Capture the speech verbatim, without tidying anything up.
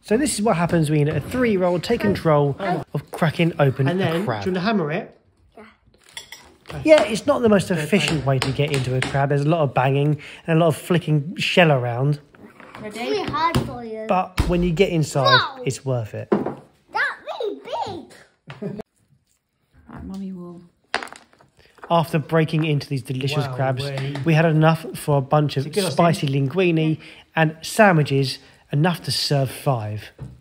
So this is what happens when a three-year-old take control of cracking open And then, a crab. do you want to hammer it? Yeah, it's not the most efficient way to get into a crab. There's a lot of banging and a lot of flicking shell around. It's really hard for you. But when you get inside, Whoa. it's worth it. That's really big. Right, Mummy will. After breaking into these delicious Wow, crabs, way. we had enough for a bunch of give us spicy linguine and sandwiches, enough to serve five.